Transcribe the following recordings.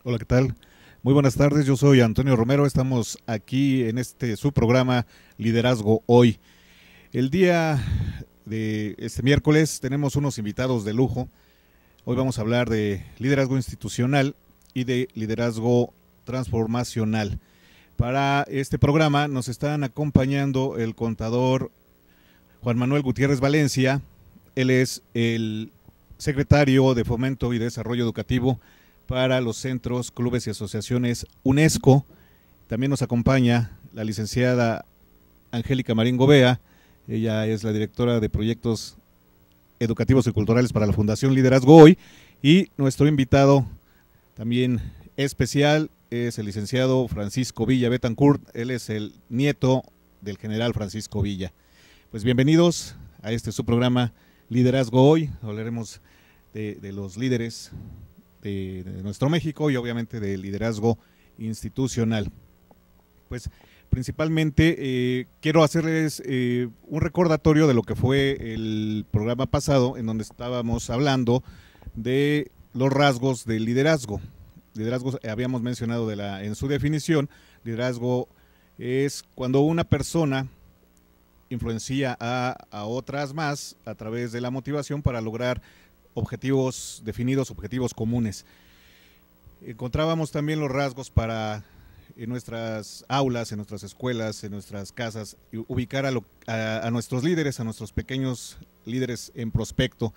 Hola, ¿qué tal? Muy buenas tardes, yo soy Antonio Romero, estamos aquí en su programa Liderazgo Hoy. El día de este miércoles tenemos unos invitados de lujo. Hoy vamos a hablar de liderazgo institucional y de liderazgo transformacional. Para este programa nos están acompañando el contador Juan Manuel Gutiérrez Valencia. Él es el secretario de Fomento y Desarrollo Educativo para los centros, clubes y asociaciones UNESCO. También nos acompaña la licenciada Angélica Marín Gobea. Ella es la directora de proyectos educativos y culturales para la Fundación Liderazgo Hoy. Y nuestro invitado también especial es el licenciado Francisco Villa Betancourt. Él es el nieto del general Francisco Villa. Pues bienvenidos a su programa Liderazgo Hoy. Hablaremos de los líderes de nuestro México y obviamente del liderazgo institucional. Pues principalmente quiero hacerles un recordatorio de lo que fue el programa pasado, en donde estábamos hablando de los rasgos del liderazgo. Liderazgo, habíamos mencionado en su definición, liderazgo es cuando una persona influencia a otras más a través de la motivación para lograr objetivos definidos, objetivos comunes. Encontrábamos también los rasgos para en nuestras aulas, en nuestras escuelas, en nuestras casas, ubicar a nuestros líderes, a nuestros pequeños líderes en prospecto.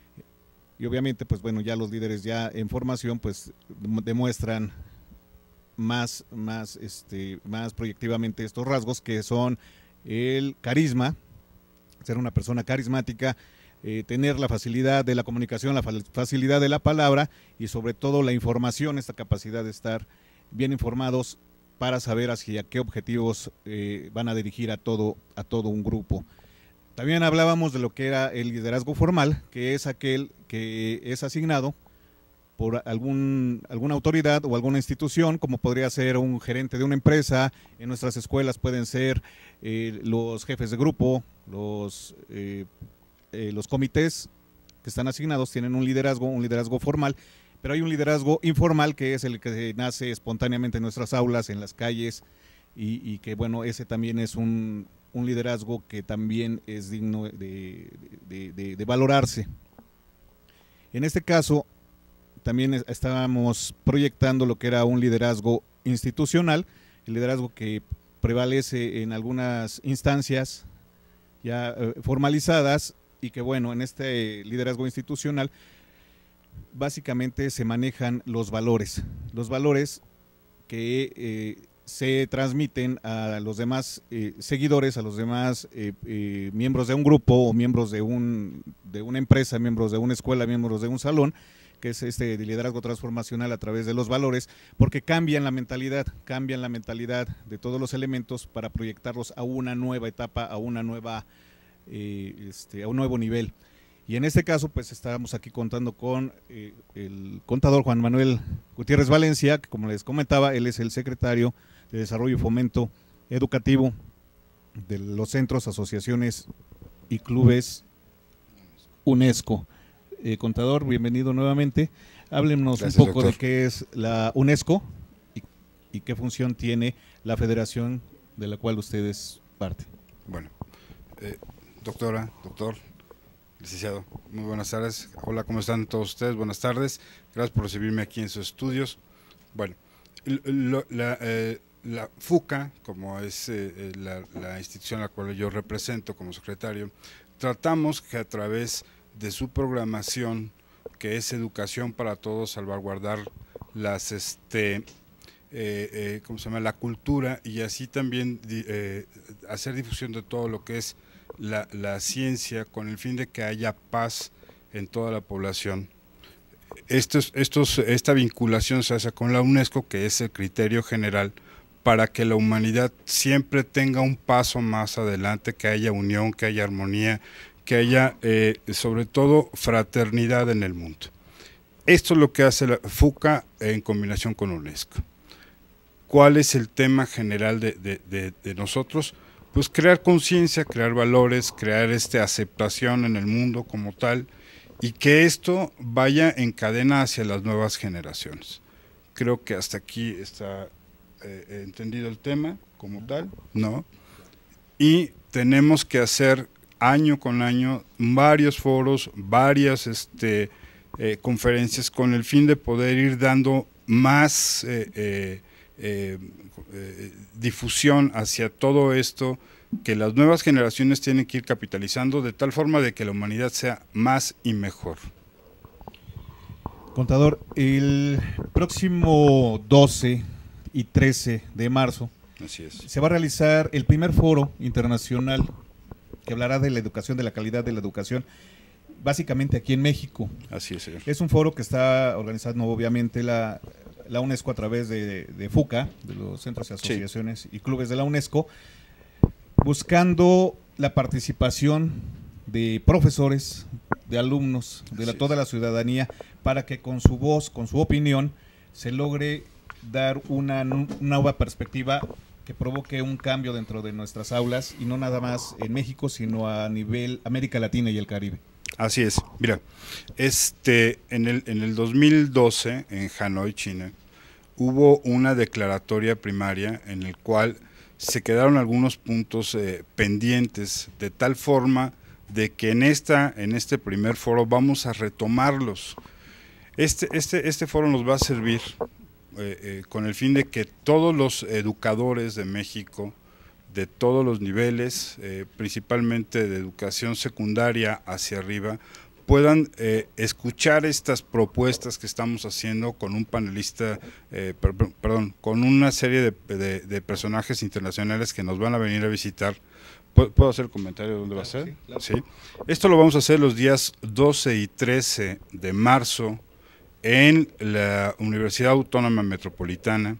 Y obviamente, pues bueno, ya los líderes ya en formación, pues demuestran más proyectivamente estos rasgos, que son el carisma, ser una persona carismática, tener la facilidad de la comunicación, la facilidad de la palabra y sobre todo la información, esta capacidad de estar bien informados para saber hacia qué objetivos van a dirigir a todo un grupo. También hablábamos de lo que era el liderazgo formal, que es aquel que es asignado por alguna autoridad o alguna institución, como podría ser un gerente de una empresa. En nuestras escuelas pueden ser los jefes de grupo, los comités que están asignados tienen un liderazgo formal, pero hay un liderazgo informal que es el que nace espontáneamente en nuestras aulas, en las calles, y que bueno, ese también es un liderazgo que también es digno de valorarse. En este caso, también estábamos proyectando lo que era un liderazgo institucional, el liderazgo que prevalece en algunas instancias ya formalizadas, y que bueno, en este liderazgo institucional básicamente se manejan los valores que se transmiten a los demás seguidores, a los demás miembros de un grupo o miembros de una empresa, miembros de una escuela, miembros de un salón, que es de liderazgo transformacional a través de los valores, porque cambian la mentalidad de todos los elementos para proyectarlos a una nueva etapa, a un nuevo nivel. Y en este caso, pues estábamos aquí contando con el contador Juan Manuel Gutiérrez Valencia, que como les comentaba, él es el secretario de Desarrollo y Fomento Educativo de los centros, asociaciones y clubes UNESCO. Contador, bienvenido nuevamente. Háblenos Gracias, un poco, doctor, de qué es la UNESCO y qué función tiene la federación de la cual usted es parte. Bueno, doctor, licenciado, muy buenas tardes. Hola, ¿cómo están todos ustedes? Buenas tardes. Gracias por recibirme aquí en sus estudios. Bueno, la FUCA, como es la institución a la cual yo represento como secretario, tratamos que a través de su programación, que es educación para todos, salvaguardar las la cultura, y así también hacer difusión de todo lo que es la ciencia, con el fin de que haya paz en toda la población. Esta vinculación se hace con la UNESCO, que es el criterio general para que la humanidad siempre tenga un paso más adelante, que haya unión, que haya armonía, que haya sobre todo fraternidad en el mundo. Esto es lo que hace la FUCA en combinación con UNESCO. ¿Cuál es el tema general de nosotros? Pues crear conciencia, crear valores, crear aceptación en el mundo como tal, y que esto vaya en cadena hacia las nuevas generaciones. creo que hasta aquí está entendido el tema como tal, ¿no? Y tenemos que hacer año con año varios foros, varias conferencias con el fin de poder ir dando más difusión hacia todo esto que las nuevas generaciones tienen que ir capitalizando de tal forma de que la humanidad sea más y mejor. Contador, el próximo 12 y 13 de marzo Así es. se va a realizar el primer foro internacional que hablará de la educación, de la calidad de la educación, básicamente aquí en México. Así es, señor. Es un foro que está organizando obviamente la UNESCO a través de FUCA, de los centros y asociaciones y clubes de la UNESCO, buscando la participación de profesores, de alumnos, de toda la ciudadanía, para que con su voz, con su opinión, se logre dar una nueva perspectiva que provoque un cambio dentro de nuestras aulas, y no nada más en México, sino a nivel América Latina y el Caribe. Así es. Mira, en el 2012, en Hanoi, China, hubo una declaratoria primaria en el cual se quedaron algunos puntos pendientes, de tal forma de que en este primer foro vamos a retomarlos. Este foro nos va a servir con el fin de que todos los educadores de México, de todos los niveles, principalmente de educación secundaria hacia arriba, puedan escuchar estas propuestas que estamos haciendo con un panelista, con una serie de personajes internacionales que nos van a venir a visitar. ¿Puedo hacer el comentario de dónde va a ser? Sí, claro. ¿Sí? Esto lo vamos a hacer los días 12 y 13 de marzo en la Universidad Autónoma Metropolitana.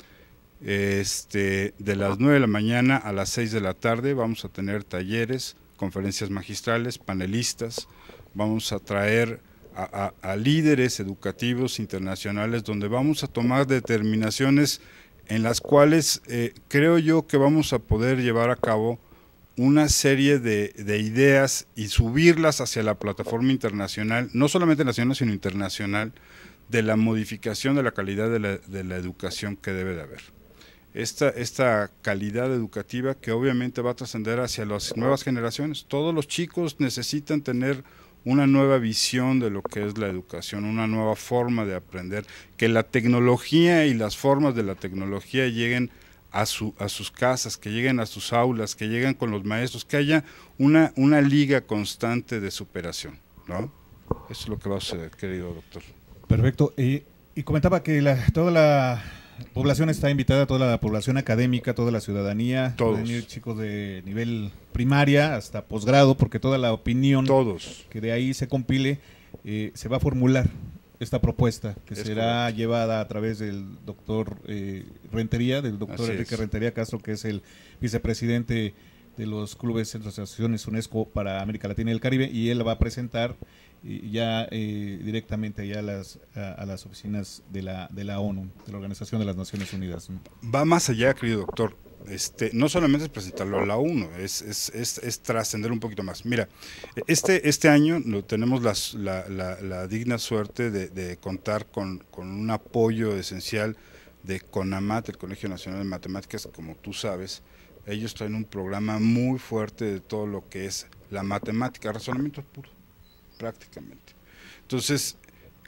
De las 9 de la mañana a las 6 de la tarde vamos a tener talleres, conferencias magistrales, panelistas. Vamos a traer a líderes educativos internacionales, donde vamos a tomar determinaciones en las cuales creo yo que vamos a poder llevar a cabo una serie de ideas y subirlas hacia la plataforma internacional, no solamente nacional sino internacional, de la modificación de la calidad de la educación que debe de haber. Esta calidad educativa que obviamente va a trascender hacia las nuevas generaciones. Todos los chicos necesitan tener una nueva visión de lo que es la educación, una nueva forma de aprender, que la tecnología y las formas de la tecnología lleguen a sus casas, que lleguen a sus aulas, que lleguen con los maestros, que haya una liga constante de superación, ¿no? Eso es lo que va a suceder, querido doctor. Perfecto. Y comentaba que toda la población está invitada, toda la población académica, toda la ciudadanía, todos. Pueden ir chicos de nivel primaria hasta posgrado, porque toda la opinión que de ahí se compile, se va a formular esta propuesta que será llevada a través del doctor Rentería, del doctor Enrique Rentería Castro, que es el vicepresidente de los clubes, centros y asociaciones UNESCO para América Latina y el Caribe, y él va a presentar ya directamente ya a las oficinas de la ONU, de la Organización de las Naciones Unidas. Va más allá, querido doctor. No solamente es presentarlo a la ONU, es trascender un poquito más. Mira, este año tenemos la digna suerte de contar con un apoyo esencial de CONAMAT, el Colegio Nacional de Matemáticas, como tú sabes. Ellos traen un programa muy fuerte de todo lo que es la matemática, razonamiento puro, prácticamente. Entonces,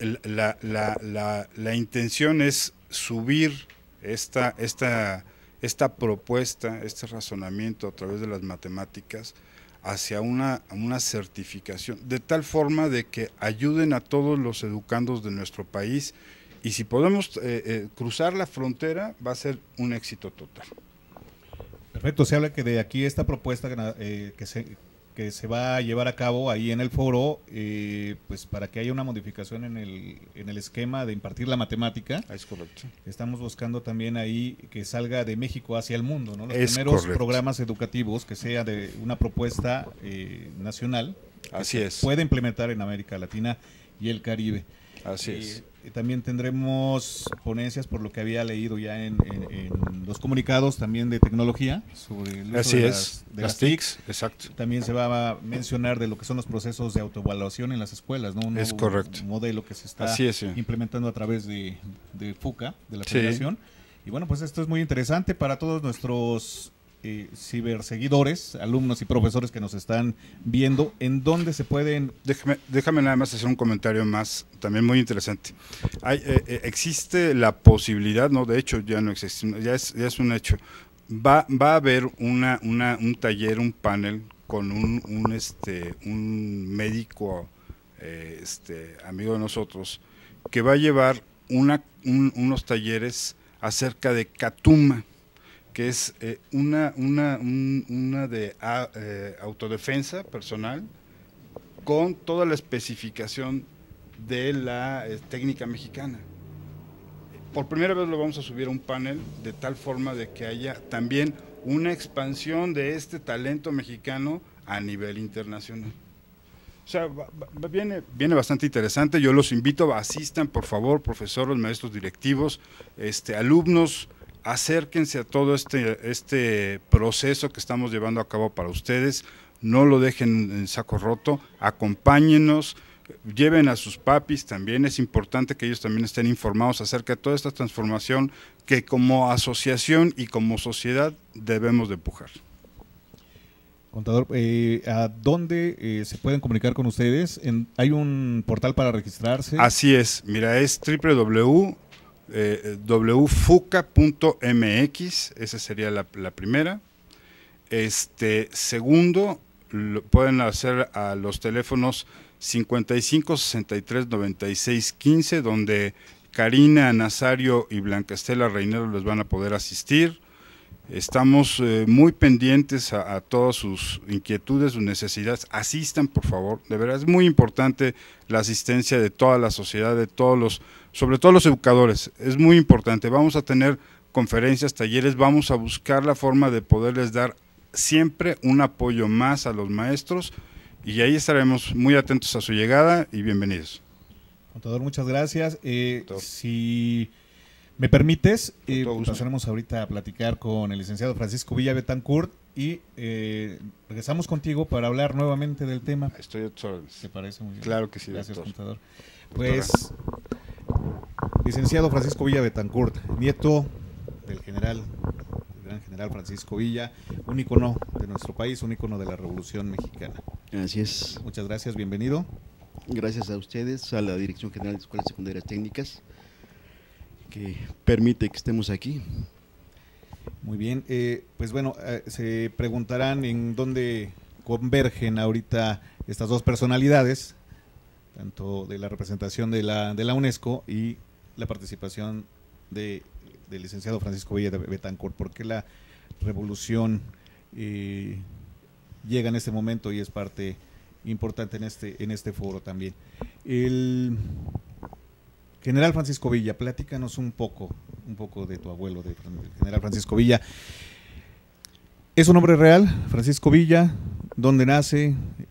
la intención es subir esta propuesta, este razonamiento a través de las matemáticas hacia una certificación, de tal forma de que ayuden a todos los educandos de nuestro país, y si podemos cruzar la frontera, va a ser un éxito total. Perfecto, se habla que de aquí esta propuesta que se va a llevar a cabo ahí en el foro, pues para que haya una modificación en el esquema de impartir la matemática. Es correcto. Estamos buscando también ahí que salga de México hacia el mundo, ¿no? Los Es primeros correcto. programas educativos, que sea de una propuesta nacional. Así es. Puede implementar en América Latina y el Caribe. Así es. Y también tendremos ponencias, por lo que había leído ya en los comunicados también de tecnología, sobre el uso Así de es, las TICs. exacto. También se va a mencionar de lo que son los procesos de autoevaluación en las escuelas, ¿no? Un es nuevo correcto. modelo que se está Así es, sí. implementando a través de FUCA, de la Sí. Federación. Y bueno, pues esto es muy interesante para todos nuestros ciberseguidores, alumnos y profesores que nos están viendo, en dónde se pueden... Déjame nada más hacer un comentario más, también muy interesante. Existe la posibilidad, no, de hecho ya no existe, ya es un hecho. Va a haber un taller, un panel con un médico amigo de nosotros que va a llevar unos talleres acerca de Catuma, que es una de autodefensa personal con toda la especificación de la técnica mexicana. Por primera vez lo vamos a subir a un panel de tal forma de que haya también una expansión de este talento mexicano a nivel internacional. O sea, viene bastante interesante. Yo los invito a asistan, por favor, profesores, maestros directivos, alumnos. Acérquense a todo este proceso que estamos llevando a cabo para ustedes, no lo dejen en saco roto, acompáñenos, lleven a sus papis también, es importante que ellos también estén informados acerca de toda esta transformación que como asociación y como sociedad debemos de empujar. Contador, ¿a dónde se pueden comunicar con ustedes? ¿Hay un portal para registrarse? Así es, mira, es www.fuca.mx, esa sería la primera. Segundo, lo pueden hacer a los teléfonos 55 63 96 15, donde Karina Nazario y Blanca Estela Reinero les van a poder asistir. Estamos muy pendientes a todas sus inquietudes, sus necesidades. Asistan, por favor. De verdad es muy importante la asistencia de toda la sociedad, de todos sobre todo los educadores. Es muy importante. Vamos a tener conferencias, talleres. Vamos a buscar la forma de poderles dar siempre un apoyo más a los maestros. Y ahí estaremos muy atentos a su llegada y bienvenidos. Contador, muchas gracias. Si me permites, pasaremos ahorita a platicar con el licenciado Francisco Villa Betancourt y regresamos contigo para hablar nuevamente del tema. Estoy a tus órdenes. ¿Te parece? Muy bien. Claro que sí. Gracias, doctor. contador. Pues, licenciado Francisco Villa Betancourt, nieto del gran general Francisco Villa, un ícono de nuestro país, un ícono de la Revolución Mexicana. Así es. Muchas gracias, bienvenido. Gracias a ustedes, a la Dirección General de Escuelas Secundarias Técnicas, que permite que estemos aquí. Muy bien, pues bueno, se preguntarán en dónde convergen ahorita estas dos personalidades, tanto de la representación de la UNESCO y la participación del licenciado Francisco Villa Betancourt. ¿Por qué la revolución llega en este momento y es parte importante en este foro también? El general Francisco Villa, platícanos un poco de tu abuelo, del general Francisco Villa. ¿Es un nombre real, Francisco Villa? ¿Dónde nace?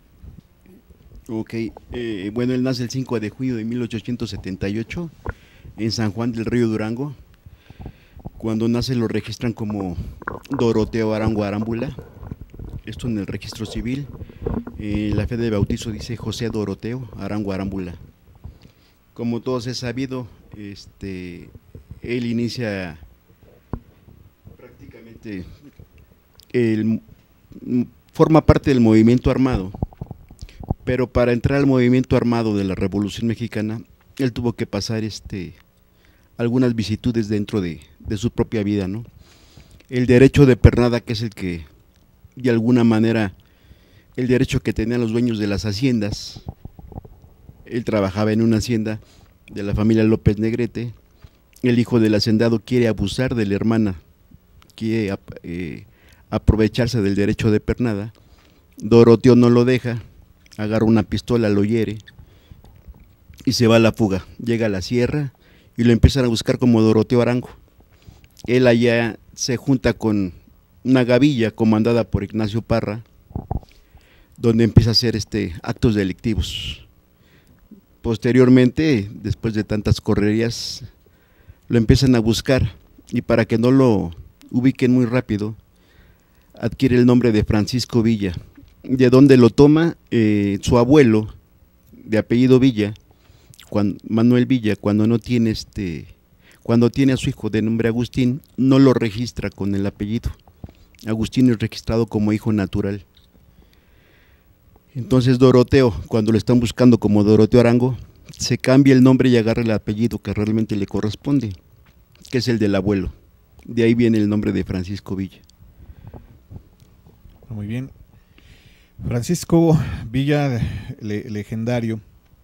Ok, bueno, él nace el 5 de junio de 1878 en San Juan del Río Durango. Cuando nace lo registran como Doroteo Arango Arámbula, esto en el registro civil. La fe de bautizo dice José Doroteo Arango Arámbula. Como todos es sabido, él inicia prácticamente, forma parte del movimiento armado, pero para entrar al movimiento armado de la Revolución Mexicana, él tuvo que pasar algunas vicisitudes dentro de su propia vida, ¿no? El derecho de pernada, que es el que, de alguna manera, el derecho que tenían los dueños de las haciendas. Él trabajaba en una hacienda de la familia López Negrete. El hijo del hacendado quiere abusar de la hermana, quiere aprovecharse del derecho de pernada. Doroteo no lo deja, agarra una pistola, lo hiere y se va a la fuga. Llega a la sierra y lo empiezan a buscar como Doroteo Arango. Él allá se junta con una gavilla comandada por Ignacio Parra, donde empieza a hacer actos delictivos. Posteriormente, después de tantas correrías, lo empiezan a buscar y para que no lo ubiquen muy rápido, adquiere el nombre de Francisco Villa. ¿De dónde lo toma? Su abuelo, de apellido Villa, Manuel Villa, cuando tiene a su hijo de nombre Agustín, no lo registra con el apellido. Agustín es registrado como hijo natural. Entonces Doroteo, cuando lo están buscando como Doroteo Arango, se cambia el nombre y agarra el apellido que realmente le corresponde, que es el del abuelo. De ahí viene el nombre de Francisco Villa. Muy bien. Francisco Villa, legendario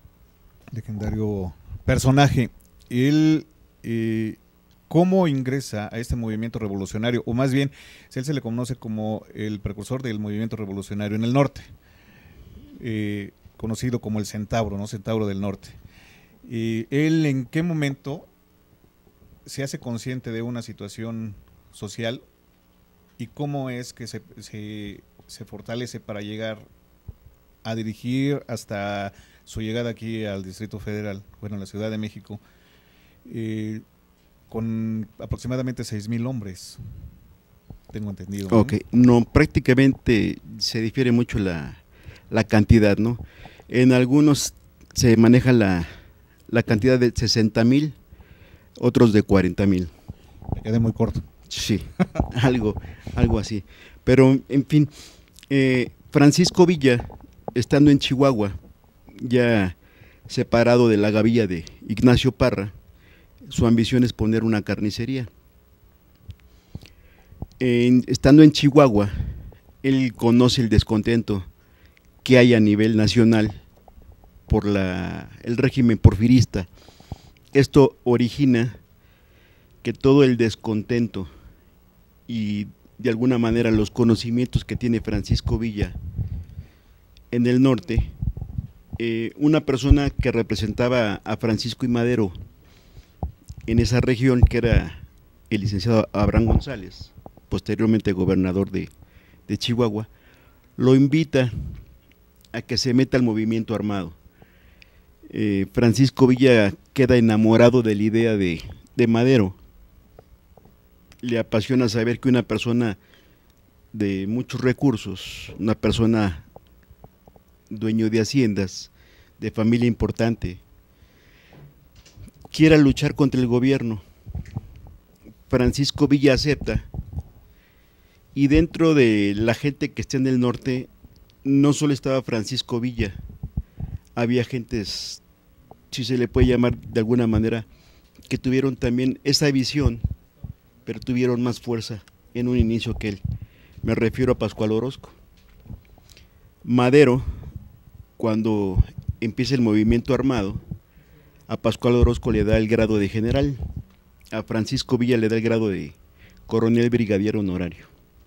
personaje. Él, ¿cómo ingresa a este movimiento revolucionario? O más bien, él se le conoce como el precursor del movimiento revolucionario en el norte, conocido como el Centauro, ¿no? Centauro del Norte. ¿Él en qué momento se hace consciente de una situación social y cómo es que se fortalece para llegar a dirigir hasta su llegada aquí al Distrito Federal, bueno, a la Ciudad de México, con aproximadamente 6,000 hombres, tengo entendido, ¿no? Ok, no, prácticamente se difiere mucho la cantidad, ¿no? En algunos se maneja la cantidad de 60,000, otros de 40,000. Me quedé muy corto. Sí, algo así. Pero, en fin, Francisco Villa, estando en Chihuahua, ya separado de la gavilla de Ignacio Parra, su ambición es poner una carnicería. Estando en Chihuahua, él conoce el descontento que hay a nivel nacional por el régimen porfirista. Esto origina que todo el descontento y de alguna manera los conocimientos que tiene Francisco Villa en el norte, una persona que representaba a Francisco I. Madero en esa región, que era el licenciado Abraham González, posteriormente gobernador de Chihuahua, lo invita a que se meta al movimiento armado. Francisco Villa queda enamorado de la idea de Madero. Le apasiona saber que una persona de muchos recursos, una persona dueño de haciendas, de familia importante, quiera luchar contra el gobierno. Francisco Villa acepta, y dentro de la gente que está en el norte, no solo estaba Francisco Villa, había gentes, si se le puede llamar de alguna manera, que tuvieron también esa visión, pero tuvieron más fuerza en un inicio que él. Me refiero a Pascual Orozco. Madero, cuando empieza el movimiento armado, a Pascual Orozco le da el grado de general, a Francisco Villa le da el grado de coronel brigadier honorario.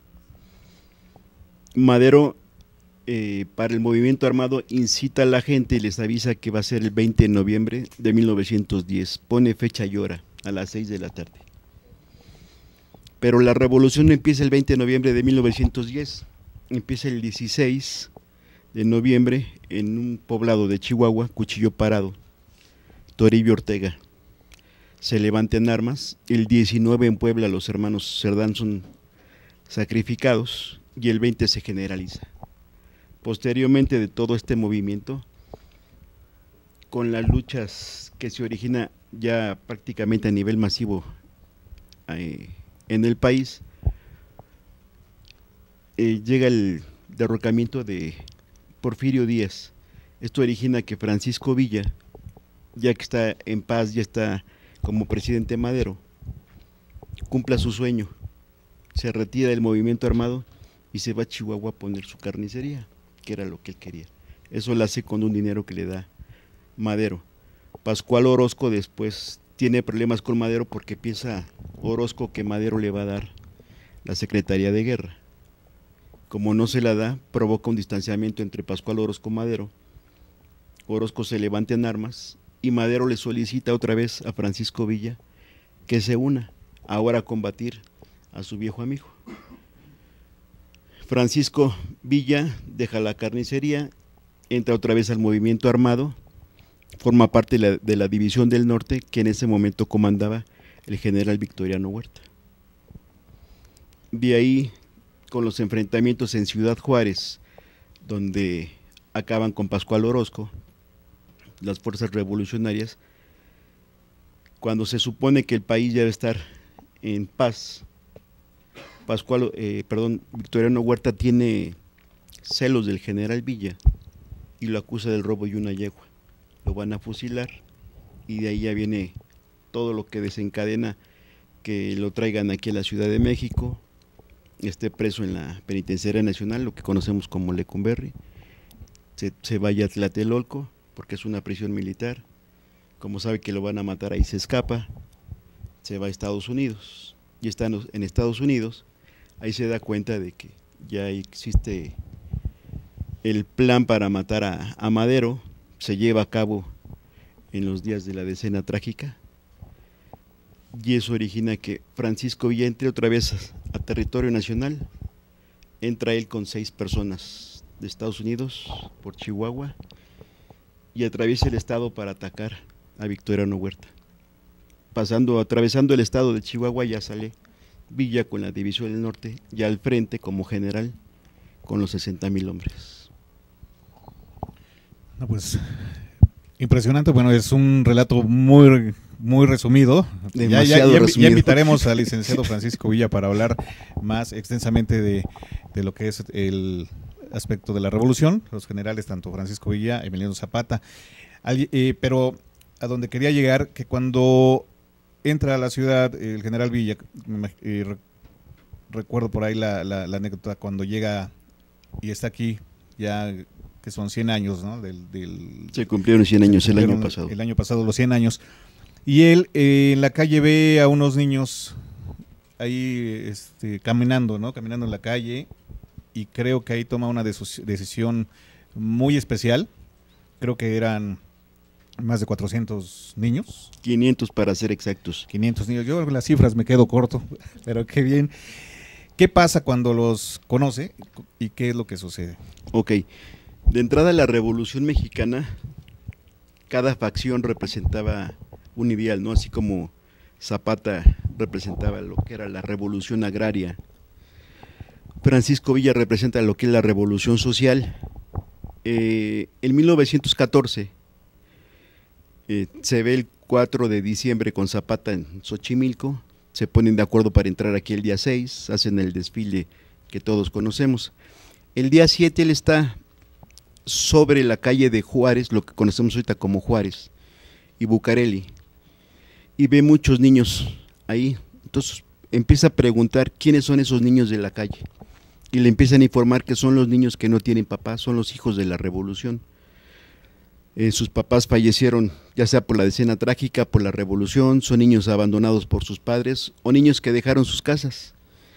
Madero, para el movimiento armado, incita a la gente y les avisa que va a ser el 20 de noviembre de 1910, pone fecha y hora a las 6 de la tarde. Pero la revolución no empieza el 20 de noviembre de 1910, empieza el 16 de noviembre en un poblado de Chihuahua, Cuchillo Parado, Toribio Ortega. Se levantan armas, el 19 en Puebla los hermanos Cerdán son sacrificados y el 20 se generaliza. Posteriormente de todo este movimiento, con las luchas que se origina ya prácticamente a nivel masivo en el país, llega el derrocamiento de Porfirio Díaz. Esto origina que Francisco Villa, ya que está en paz, ya está como presidente Madero, cumpla su sueño, se retira del movimiento armado y se va a Chihuahua a poner su carnicería, que era lo que él quería. Eso lo hace con un dinero que le da Madero. Pascual Orozco después tiene problemas con Madero porque piensa Orozco que Madero le va a dar la Secretaría de Guerra. Como no se la da, provoca un distanciamiento entre Pascual Orozco y Madero. Orozco se levanta en armas y Madero le solicita otra vez a Francisco Villa que se una ahora a combatir a su viejo amigo. Francisco Villa deja la carnicería, entra otra vez al movimiento armado, forma parte de la División del Norte, que en ese momento comandaba el general Victoriano Huerta. De ahí, con los enfrentamientos en Ciudad Juárez, donde acaban con Pascual Orozco, las fuerzas revolucionarias, cuando se supone que el país ya debe estar en paz, Victoriano Huerta tiene celos del general Villa y lo acusa del robo de una yegua. Lo van a fusilar y de ahí ya viene todo lo que desencadena que lo traigan aquí a la Ciudad de México, esté preso en la Penitenciaría Nacional, lo que conocemos como Lecumberri, se vaya a Tlatelolco, porque es una prisión militar, como sabe que lo van a matar ahí se escapa, se va a Estados Unidos, y estando en Estados Unidos, ahí se da cuenta de que ya existe el plan para matar a Madero, se lleva a cabo en los días de la Decena Trágica, y eso origina que Francisco Villa entre otra vez a territorio nacional. Entra él con 6 personas de Estados Unidos por Chihuahua y atraviesa el estado para atacar a Victoriano Huerta. Atravesando el estado de Chihuahua, ya sale Villa con la División del Norte, ya al frente como general con los 60,000 hombres. No, pues impresionante. Bueno, es un relato muy resumido. Demasiado resumido. Ya invitaremos al licenciado Francisco Villa para hablar más extensamente de lo que es el aspecto de la revolución, los generales, tanto Francisco Villa, Emiliano Zapata. Pero a donde quería llegar, que cuando entra a la ciudad el general Villa, recuerdo por ahí la anécdota cuando llega y está aquí, ya que son 100 años, ¿no? Se cumplieron 100 años el año pasado. El año pasado, los 100 años. Y él en la calle ve a unos niños ahí caminando, ¿no? Caminando en la calle, y creo que ahí toma una decisión muy especial. Creo que eran más de 400 niños. 500 para ser exactos. 500 niños. Yo con las cifras me quedo corto, pero qué bien. ¿Qué pasa cuando los conoce y qué es lo que sucede? Ok. De entrada, la Revolución Mexicana, cada facción representaba un ideal, ¿no? Así como Zapata representaba lo que era la revolución agraria, Francisco Villa representa lo que es la revolución social. En 1914 se ve el 4 de diciembre con Zapata en Xochimilco, se ponen de acuerdo para entrar aquí el día 6, hacen el desfile que todos conocemos. El día 7 él está sobre la calle de Juárez, lo que conocemos ahorita como Juárez, y Bucareli, y ve muchos niños ahí. Entonces empieza a preguntar quiénes son esos niños de la calle, y le empiezan a informar que son los niños que no tienen papá, son los hijos de la revolución. Sus papás fallecieron ya sea por la Decena Trágica, por la revolución, son niños abandonados por sus padres o niños que dejaron sus casas.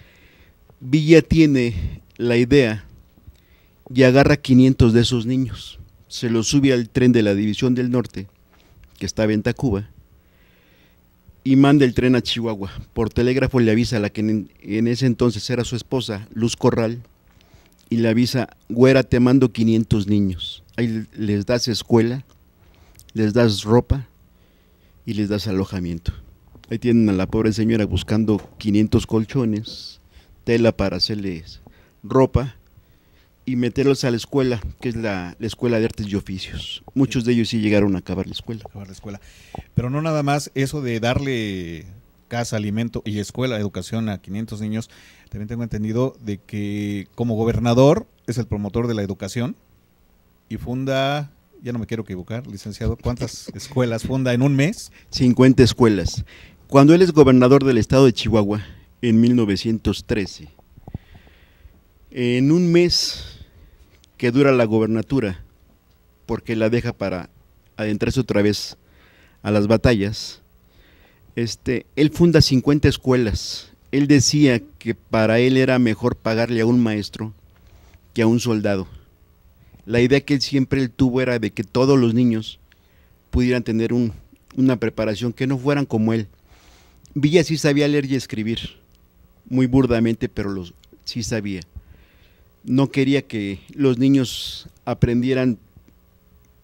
Villa tiene la idea y agarra 500 de esos niños, se los sube al tren de la División del Norte, que estaba en Tacuba, y manda el tren a Chihuahua. Por telégrafo le avisa a la que en ese entonces era su esposa, Luz Corral, y le avisa: güera, te mando 500 niños, ahí les das escuela, les das ropa y les das alojamiento. Ahí tienen a la pobre señora buscando 500 colchones, tela para hacerles ropa y meterlos a la escuela, que es la Escuela de Artes y Oficios. Muchos de ellos sí llegaron a acabar la escuela. Pero no nada más eso de darle casa, alimento y escuela, educación a 500 niños. También tengo entendido de que como gobernador es el promotor de la educación y funda, ya no me quiero equivocar, licenciado, ¿cuántas escuelas funda en un mes? 50 escuelas. Cuando él es gobernador del estado de Chihuahua, en 1913, en un mes que dura la gobernatura, porque la deja para adentrarse otra vez a las batallas, él funda 50 escuelas. Él decía que para él era mejor pagarle a un maestro que a un soldado. La idea que él siempre tuvo era de que todos los niños pudieran tener una preparación, que no fueran como él. Villa sí sabía leer y escribir, muy burdamente, pero sí sabía. No quería que los niños aprendieran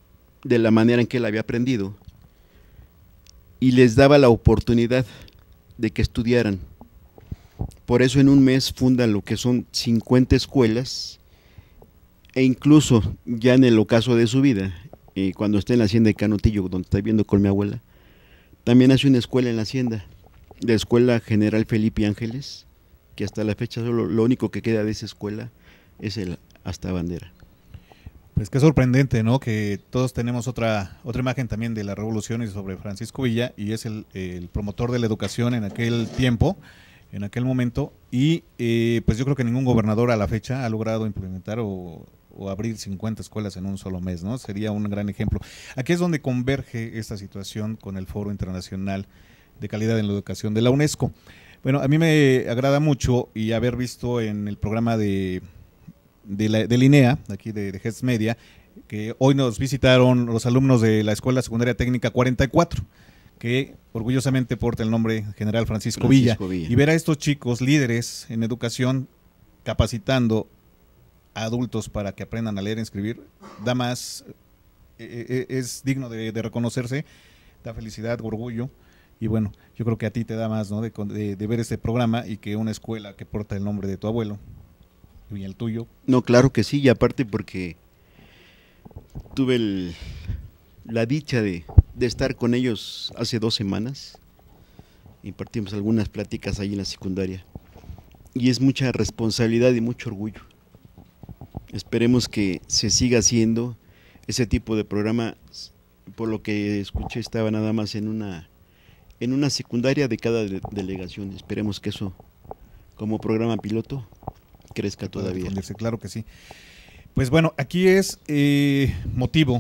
de la manera en que él había aprendido y les daba la oportunidad de que estudiaran. Por eso en un mes fundan lo que son 50 escuelas e incluso ya en el ocaso de su vida, cuando está en la hacienda de Canutillo, donde está viviendo con mi abuela, también hace una escuela en la hacienda, la Escuela General Felipe Ángeles, que hasta la fecha solo lo único que queda de esa escuela es el asta bandera. Pues qué sorprendente, ¿no? Que todos tenemos otra imagen también de la revolución y sobre Francisco Villa, y es el promotor de la educación en aquel tiempo, en aquel momento, y pues yo creo que ningún gobernador a la fecha ha logrado implementar o abrir 50 escuelas en un solo mes, ¿no? Sería un gran ejemplo. Aquí es donde converge esta situación con el Foro Internacional de Calidad en la Educación de la UNESCO. Bueno, a mí me agrada mucho y haber visto en el programa de INEA, aquí de GES Media, que hoy nos visitaron los alumnos de la Escuela Secundaria Técnica 44, que orgullosamente porta el nombre General Francisco Villa. Y ver a estos chicos líderes en educación capacitando a adultos para que aprendan a leer y escribir, da más, es digno de reconocerse, da felicidad, orgullo. Y bueno, yo creo que a ti te da más, ¿no? de ver este programa y que una escuela que porta el nombre de tu abuelo y el tuyo. No, claro que sí, y aparte porque tuve la dicha de estar con ellos hace 2 semanas, impartimos algunas pláticas ahí en la secundaria, y es mucha responsabilidad y mucho orgullo. Esperemos que se siga haciendo ese tipo de programa. Por lo que escuché, estaba nada más en una secundaria de cada delegación. Esperemos que eso, como programa piloto, crezca todavía. Claro que sí. Pues bueno, aquí es motivo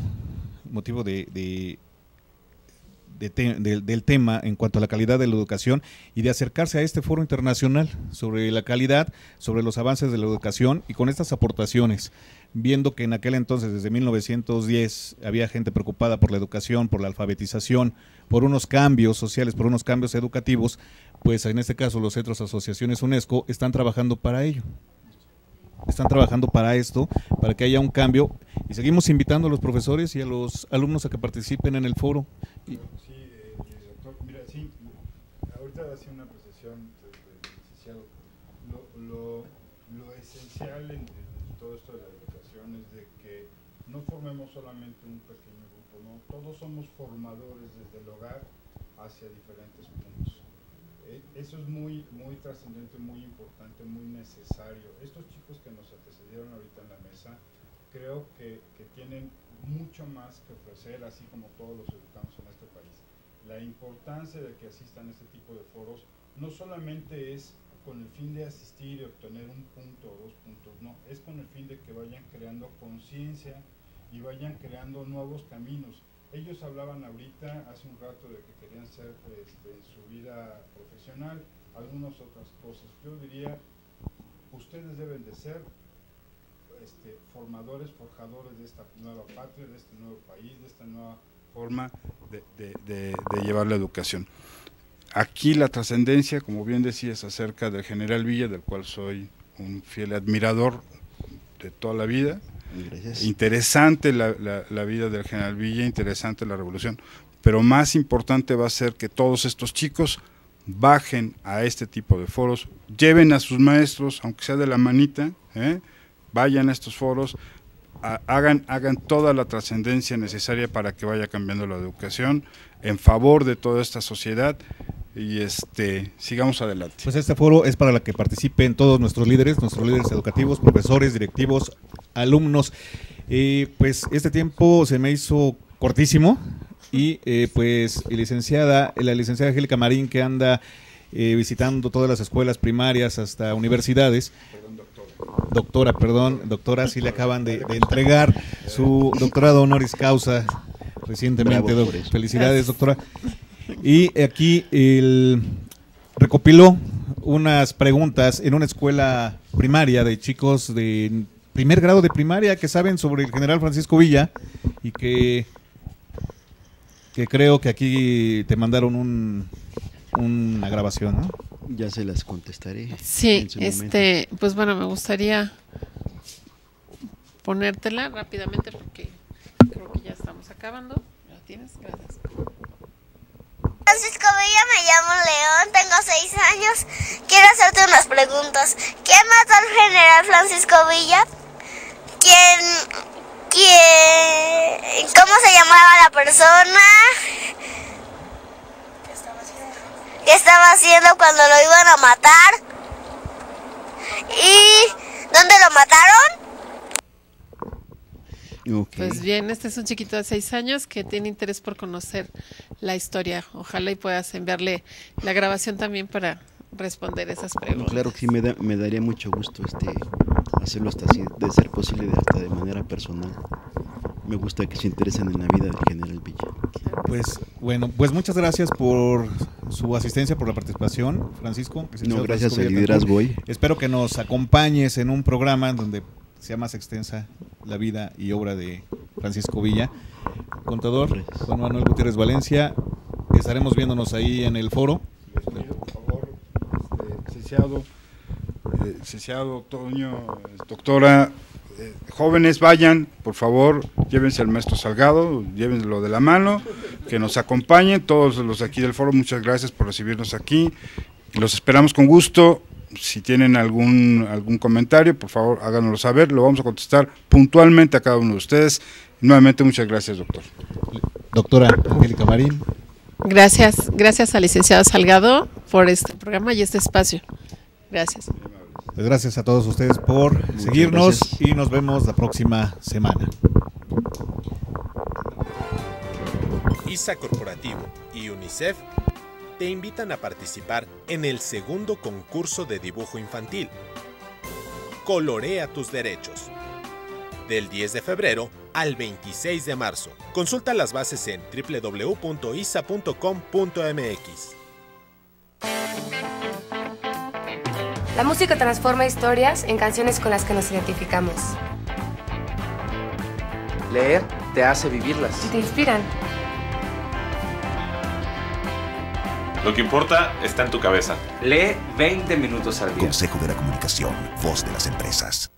del tema en cuanto a la calidad de la educación y de acercarse a este foro internacional sobre la calidad, sobre los avances de la educación y con estas aportaciones, viendo que en aquel entonces, desde 1910, había gente preocupada por la educación, por la alfabetización, por unos cambios sociales, por unos cambios educativos, pues en este caso los centros, asociaciones UNESCO están trabajando para ello. Están trabajando para esto, para que haya un cambio, y seguimos invitando a los profesores y a los alumnos a que participen en el foro. Sí, doctor, mira, sí, ahorita hacía una apreciación del licenciado. Lo esencial en todo esto de la educación es de que no formemos solamente un pequeño grupo, no, todos somos formadores desde el hogar hacia diferentes puntos. Eso es muy trascendente, muy importante, muy necesario. Estos chicos que nos antecedieron ahorita en la mesa, creo que tienen mucho más que ofrecer, así como todos los educandos en este país. La importancia de que asistan a este tipo de foros no solamente es con el fin de asistir y obtener un punto o 2 puntos, no, es con el fin de que vayan creando conciencia y vayan creando nuevos caminos. Ellos hablaban ahorita, hace un rato, de que querían ser en su vida profesional, algunas otras cosas. Yo diría, ustedes deben de ser formadores, forjadores de esta nueva patria, de este nuevo país, de esta nueva forma de llevar la educación. Aquí la trascendencia, como bien decías, acerca del General Villa, del cual soy un fiel admirador de toda la vida. Gracias. Interesante la vida del General Villa, interesante la revolución, pero más importante va a ser que todos estos chicos bajen a este tipo de foros, lleven a sus maestros, aunque sea de la manita, vayan a estos foros, hagan toda la trascendencia necesaria para que vaya cambiando la educación en favor de toda esta sociedad y sigamos adelante. Pues este foro es para que participen todos nuestros líderes educativos, profesores, directivos, alumnos. Pues este tiempo se me hizo cortísimo y pues la licenciada Angélica Marín, que anda visitando todas las escuelas primarias hasta universidades. Doctora, sí le acaban de entregar su doctorado honoris causa recientemente. Felicidades, doctora. Y aquí recopiló unas preguntas en una escuela primaria de chicos de primer grado de primaria que saben sobre el General Francisco Villa y que creo que aquí te mandaron una grabación, ¿no? Ya se las contestaré. Sí, pues bueno, me gustaría ponértela rápidamente porque creo que ya estamos estamos acabando. ¿Lo tienes? Gracias. Francisco Villa, me llamo León, tengo 6 años. Quiero hacerte unas preguntas. ¿Quién mató al general Francisco Villa? ¿Cómo se llamaba la persona? ¿Qué estaba haciendo cuando lo iban a matar? ¿Y dónde lo mataron? Okay. Pues bien, este es un chiquito de 6 años que tiene interés por conocer la historia. Ojalá y puedas enviarle la grabación también para responder esas preguntas. Claro que sí, me daría mucho gusto hacerlo hasta así, de ser posible, hasta de manera personal. Me gusta que se interesen en la vida del general Villa. Pues bueno, pues muchas gracias por su asistencia, por la participación, Francisco. No, gracias al liderazgo hoy. Espero que nos acompañes en un programa en donde sea más extensa la vida y obra de Francisco Villa. Contador Juan Manuel Gutiérrez Valencia, estaremos viéndonos ahí en el foro. Por favor, licenciado Toño, doctora, jóvenes, vayan, por favor, llévense al maestro Salgado, llévenlo de la mano, que nos acompañen, todos los aquí del foro, muchas gracias por recibirnos aquí, los esperamos con gusto. Si tienen algún comentario, por favor, háganoslo saber, lo vamos a contestar puntualmente a cada uno de ustedes. Nuevamente, muchas gracias, doctor. Doctora Angélica Marín. Gracias al licenciado Salgado por este programa y este espacio. Gracias. Pues gracias a todos ustedes por seguirnos y nos vemos la próxima semana. ISA Corporativo y UNICEF te invitan a participar en el segundo concurso de dibujo infantil. Colorea tus derechos. Del 10 de febrero al 26 de marzo. Consulta las bases en www.isa.com.mx. La música transforma historias en canciones con las que nos identificamos. Leer te hace vivirlas. Y te inspiran. Lo que importa está en tu cabeza. Lee 20 minutos al día. Consejo de la Comunicación, voz de las empresas.